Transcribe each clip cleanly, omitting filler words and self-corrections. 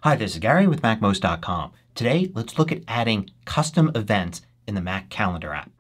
Hi, this is Gary with MACMOST.com. Today, let's look at adding custom events in the Mac Calendar app.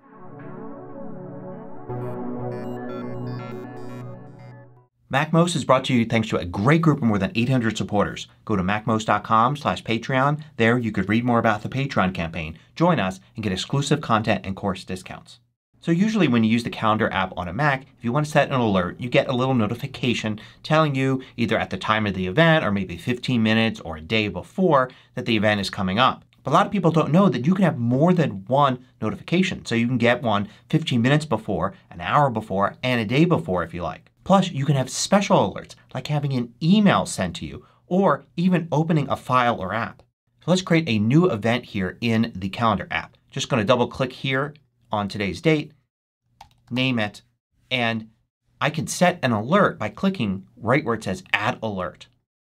MACMOST is brought to you thanks to a great group of more than 800 supporters. Go to MACMOST.com/Patreon. There you could read more about the Patreon campaign, join us, and get exclusive content and course discounts. So usually when you use the Calendar app on a Mac, if you want to set an alert, you get a little notification telling you either at the time of the event or maybe 15 minutes or a day before that the event is coming up. But a lot of people don't know that you can have more than one notification. So you can get one 15 minutes before, an hour before, and a day before if you like. Plus you can have special alerts like having an email sent to you or even opening a file or app. So let's create a new event here in the Calendar app. Just going to double click here on today's date, name it, and I can set an alert by clicking right where it says Add Alert.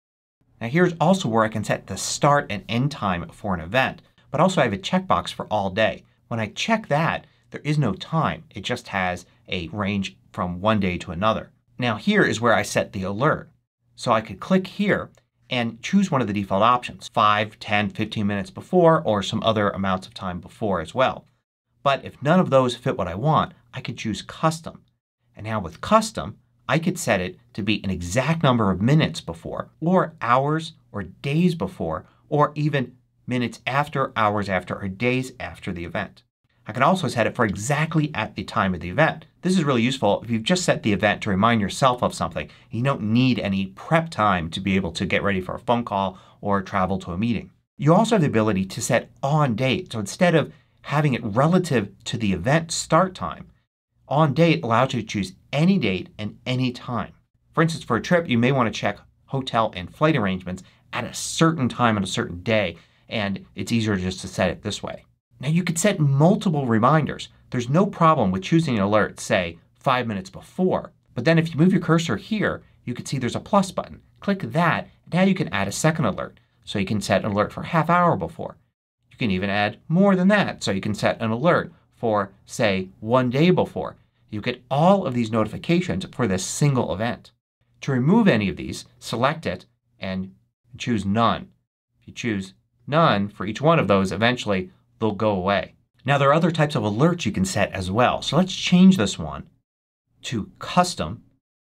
Now here's also where I can set the start and end time for an event. But also I have a checkbox for all day. When I check that, there is no time. It just has a range from one day to another. Now here is where I set the alert. So I could click here and choose one of the default options. 5, 10, 15 minutes before or some other amounts of time before as well. But if none of those fit what I want, I could choose Custom. And now with Custom, I could set it to be an exact number of minutes before or hours or days before or even minutes after, hours after, or days after the event. I can also set it for exactly at the time of the event. This is really useful if you've just set the event to remind yourself of something. You don't need any prep time to be able to get ready for a phone call or travel to a meeting. You also have the ability to set on date. So instead of having it relative to the event start time, on date allows you to choose any date and any time. For instance, for a trip you may want to check hotel and flight arrangements at a certain time on a certain day, and it's easier just to set it this way. Now you could set multiple reminders. There's no problem with choosing an alert, say 5 minutes before. But then if you move your cursor here, you can see there's a plus button. Click that. Now you can add a second alert. So you can set an alert for a half hour before. You can even add more than that. So you can set an alert for, say, 1 day before. You get all of these notifications for this single event. To remove any of these, select it and choose None. If you choose None for each one of those, eventually they'll go away. Now there are other types of alerts you can set as well. So let's change this one to Custom.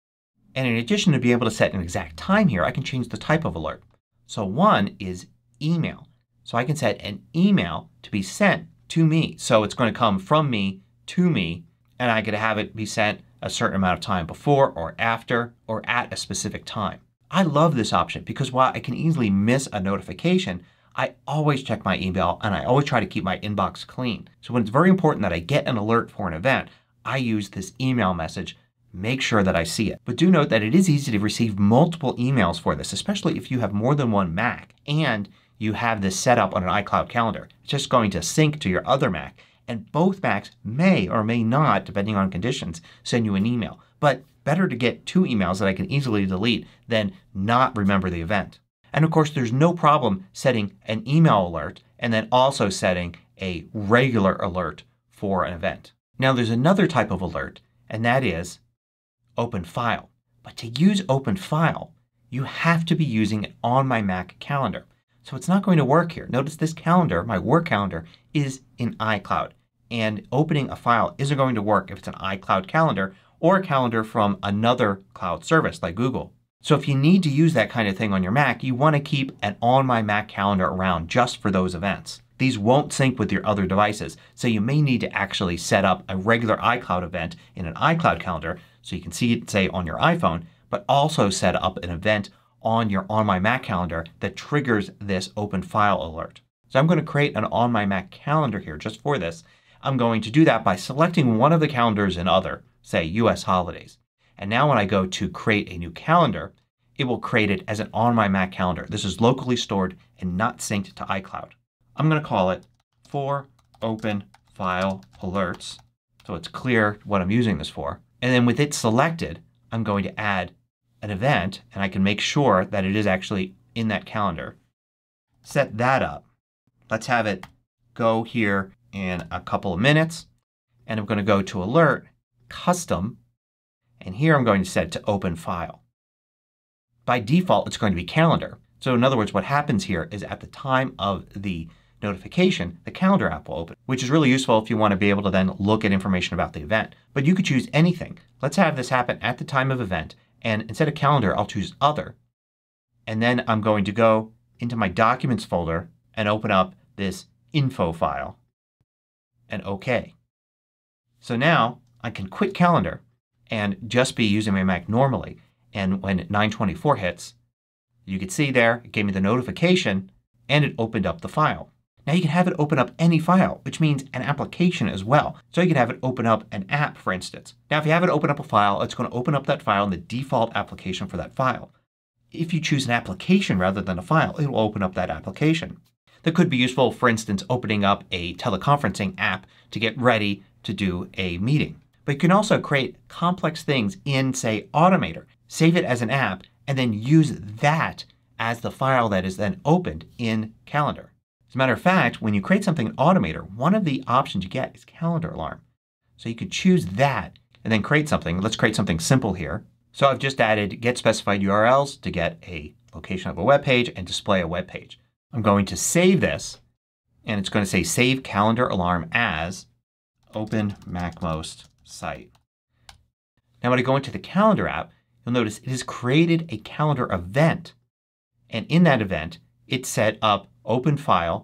And in addition to being able to set an exact time here, I can change the type of alert. So one is Email. So I can set an email to be sent to me. So it's going to come from me to me, and I could have it be sent a certain amount of time before or after or at a specific time. I love this option because while I can easily miss a notification, I always check my email and I always try to keep my inbox clean. So when it's very important that I get an alert for an event, I use this email message. Make sure that I see it. But do note that it is easy to receive multiple emails for this, especially if you have more than one Mac and you have this set up on an iCloud calendar. It's just going to sync to your other Mac. And both Macs may or may not, depending on conditions, send you an email. But better to get 2 emails that I can easily delete than not remember the event. And of course there's no problem setting an email alert and then also setting a regular alert for an event. Now there's another type of alert, and that is Open File. But to use Open File you have to be using it on my Mac calendar. So it's not going to work here. Notice this calendar, my work calendar, is in iCloud. And opening a file isn't going to work if it's an iCloud calendar or a calendar from another cloud service like Google. So if you need to use that kind of thing on your Mac, you want to keep an On My Mac calendar around just for those events. These won't sync with your other devices, so you may need to actually set up a regular iCloud event in an iCloud calendar so you can see it, say, on your iPhone, but also set up an event on your On My Mac calendar that triggers this Open File alert. So I'm going to create an On My Mac calendar here just for this. I'm going to do that by selecting one of the calendars in Other, say US Holidays. And now when I go to create a new calendar, it will create it as an On My Mac calendar. This is locally stored and not synced to iCloud. I'm going to call it For Open File Alerts so it's clear what I'm using this for. And then with it selected, I'm going to add an event, and I can make sure that it is actually in that calendar. Set that up. Let's have it go here in a couple of minutes. And I'm going to go to Alert, Custom, and here I'm going to set it to Open File. By default it's going to be Calendar. So in other words, what happens here is at the time of the notification, the calendar app will open, which is really useful if you want to be able to then look at information about the event. But you could choose anything. Let's have this happen at the time of event, and instead of calendar I'll choose other. And then I'm going to go into my documents folder and open up this info file and OK. So now I can quit calendar and just be using my Mac normally. And when 9:24 hits, you can see there it gave me the notification and it opened up the file. Now you can have it open up any file, which means an application as well. So you can have it open up an app, for instance. Now if you have it open up a file, it's going to open up that file in the default application for that file. If you choose an application rather than a file, it will open up that application. That could be useful, for instance, opening up a teleconferencing app to get ready to do a meeting. But you can also create complex things in, say, Automator. Save it as an app and then use that as the file that is then opened in Calendar. As a matter of fact, when you create something in Automator, one of the options you get is Calendar Alarm. So you could choose that and then create something. Let's create something simple here. So I've just added get specified URLs to get a location of a web page and display a web page. I'm going to save this and it's going to say Save Calendar Alarm as Open MACMOST Site. Now when I go into the Calendar app, you'll notice it has created a calendar event. And in that event it set up Open File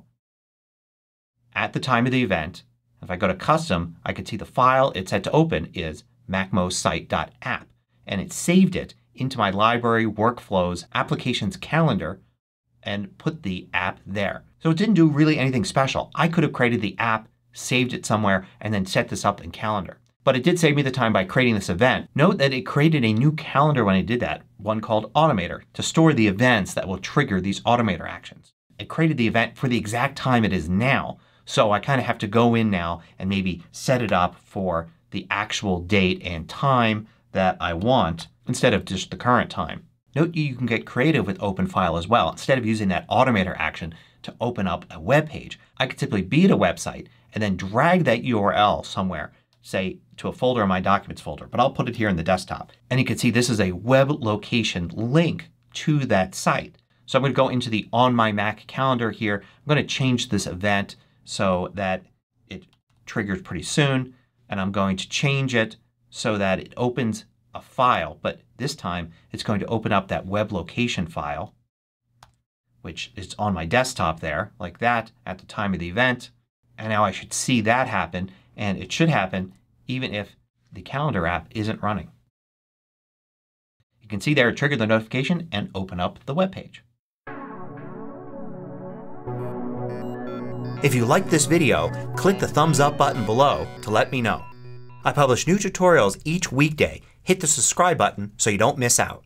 at the time of the event. If I go to Custom, I can see the file it's set to open is macmostsite.app. And it saved it into my library, workflows, applications calendar and put the app there. So it didn't do really anything special. I could have created the app, saved it somewhere, and then set this up in Calendar. But it did save me the time by creating this event. Note that it created a new calendar when it did that, one called Automator, to store the events that will trigger these Automator actions. It created the event for the exact time it is now. So I kind of have to go in now and maybe set it up for the actual date and time that I want instead of just the current time. Note you can get creative with Open File as well. Instead of using that Automator action to open up a web page, I could simply be at a website and then drag that URL somewhere, say to a folder in my Documents folder. But I'll put it here in the desktop. And you can see this is a web location link to that site. So I'm going to go into the On My Mac calendar here. I'm going to change this event so that it triggers pretty soon. And I'm going to change it so that it opens a file, but this time it's going to open up that web location file, which is on my desktop there, like that at the time of the event. And now I should see that happen, and it should happen even if the Calendar app isn't running. You can see there it triggered the notification and open up the web page. If you liked this video, click the thumbs up button below to let me know. I publish new tutorials each weekday. Hit the subscribe button so you don't miss out.